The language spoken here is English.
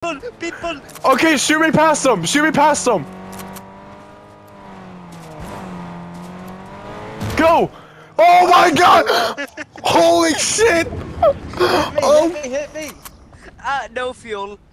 People! Okay, shoot me past them! Shoot me past them! Go! Oh my god! Holy shit! Hit me! Oh. Hit me! No fuel.